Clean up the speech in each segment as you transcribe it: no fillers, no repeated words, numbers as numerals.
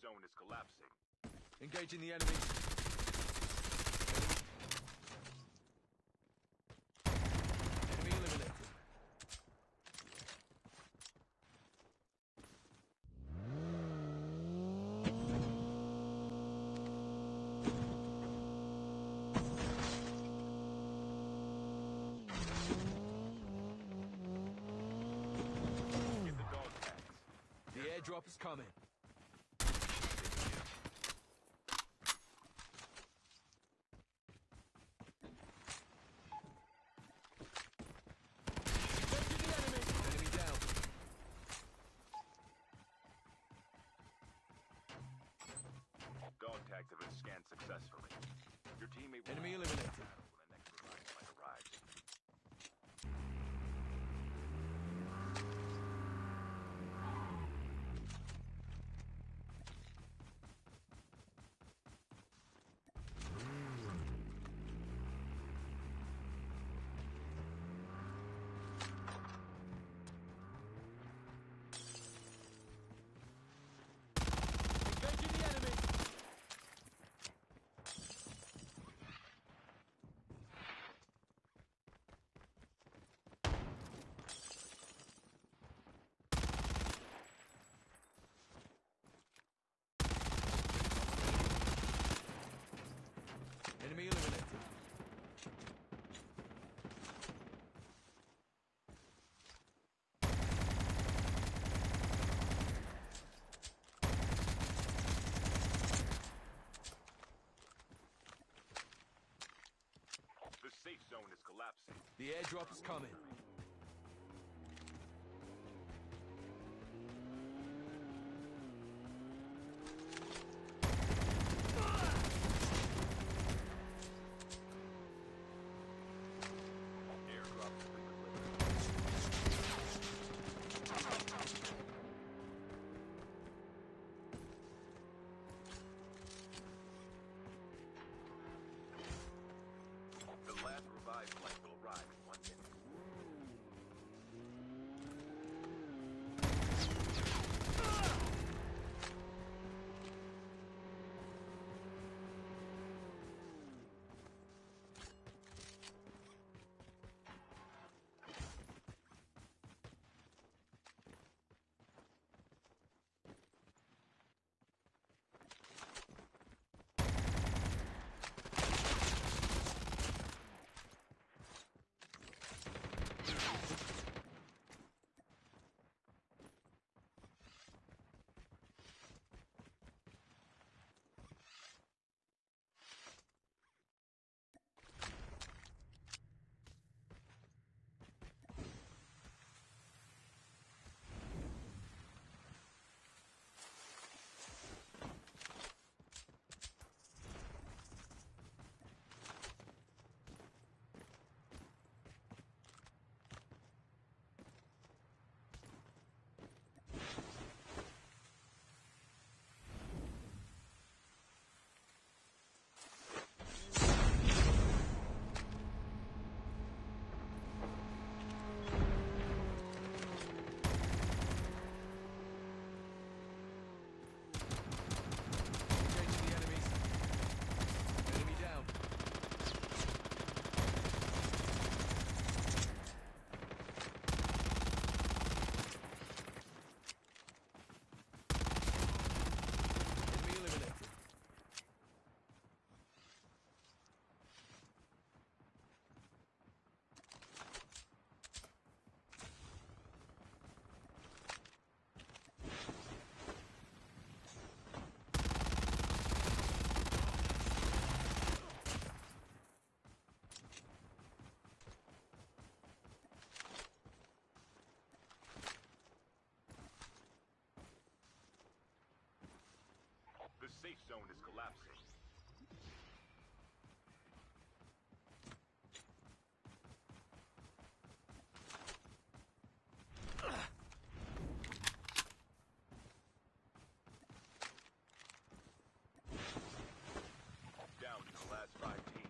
zone is collapsing. Engaging the enemy. Enemy eliminated. Get the dog tags. The airdrop is coming. Enemy down. Dog tags have been scanned successfully. Your teammate will Enemy be eliminated. when the next revive flight arrives. Engaging the enemy. Enemy eliminated. The safe zone is collapsing. The airdrop is coming. Airdrop has been delivered. The last revived flight will arrive in 1 minute. Engaging the enemies. Enemy down. Enemy eliminated. The safe zone is collapsing. Down to the last 5 teams.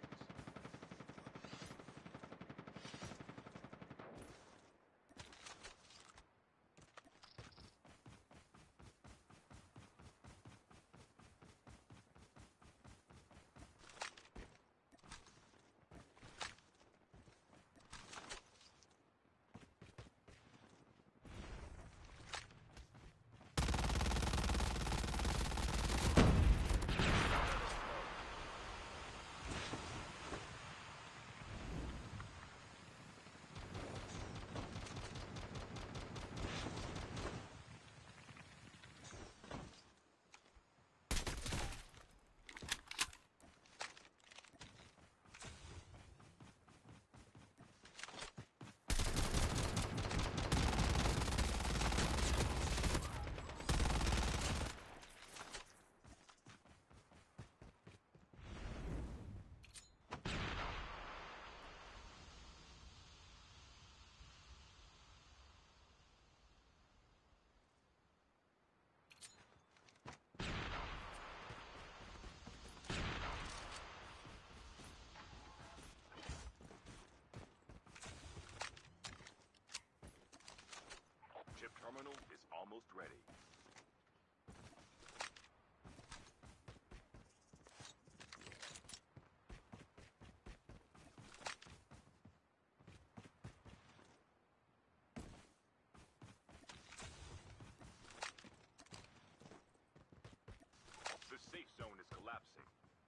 almost ready. The safe zone is collapsing.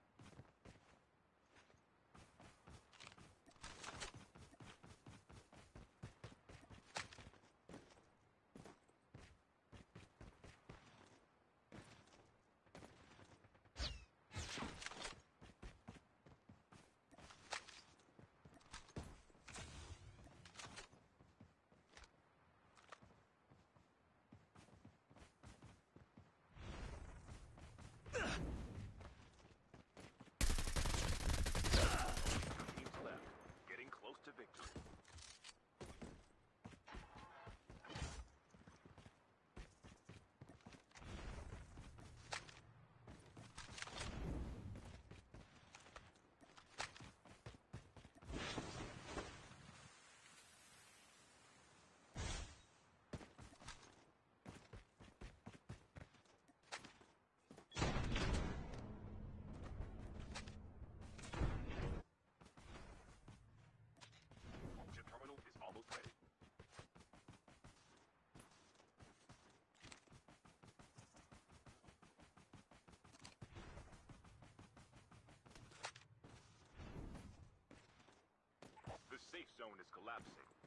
Teams left, getting close to victory. Chip terminal is almost ready. The safe zone is collapsing.